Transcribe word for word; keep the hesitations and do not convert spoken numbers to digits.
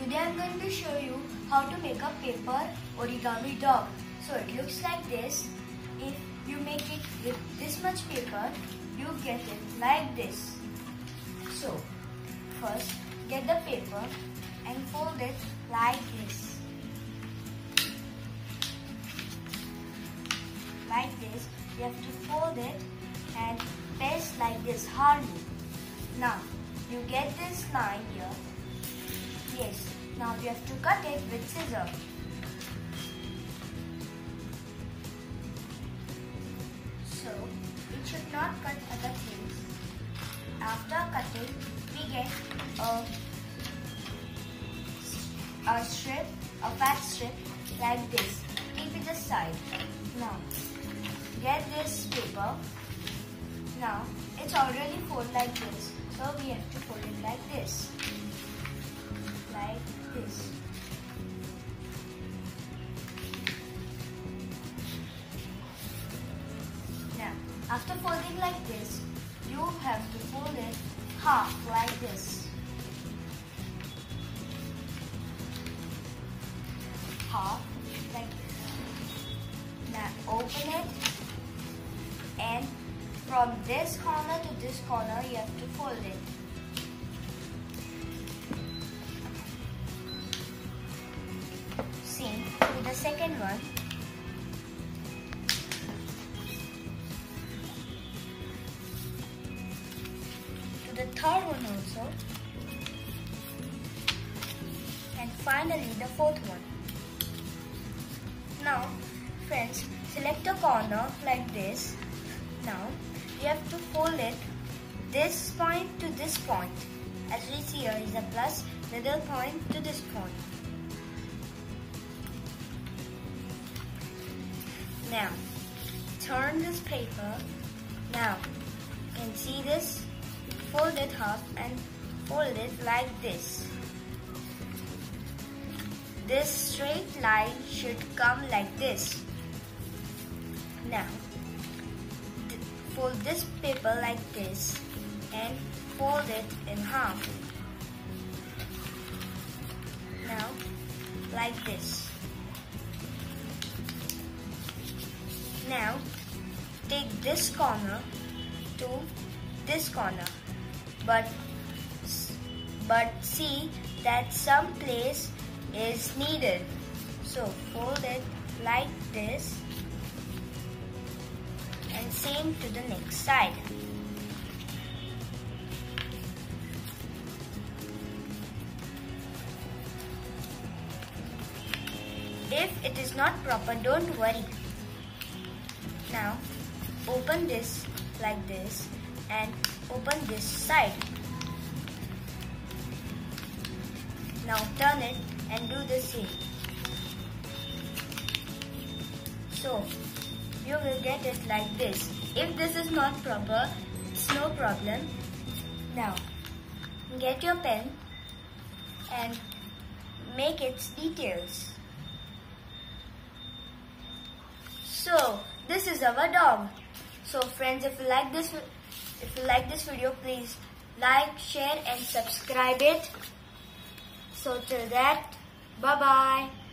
Today I am going to show you how to make a paper origami dog. So it looks like this. If you make it with this much paper, you get it like this. So first get the paper and fold it like this. Like this, you have to fold it and paste like this hardly. Now you get this line here. Yes, now we have to cut it with scissors. So it should not cut other things. After cutting, we get a, a strip, a fat strip like this. Keep it aside. Now get this paper. Now it's already folded like this, so we have to fold it like this. Like this. Now, after folding like this, you have to fold it half like this. Half like this. Now open it, and from this corner to this corner, you have to fold it. Same with the second one. To the third one also. And finally the fourth one. Now friends, select a corner like this. Now you have to fold it this point to this point. As we see here is a plus, middle point to this point. Now, turn this paper. Now, you can see this. Fold it half and fold it like this. This straight line should come like this. Now, fold this paper like this and fold it in half. Now, like this. Now, take this corner to this corner, but but see that some place is needed. So fold it like this, and same to the next side. If it is not proper, don't worry. Now open this like this and open this side. Now turn it and do the same. So you will get it like this. If this is not proper, it's no problem. Now get your pen and make its details. So this is our dog. So friends, if you like this, if you like this video, please like, share and subscribe it. So till that, bye bye.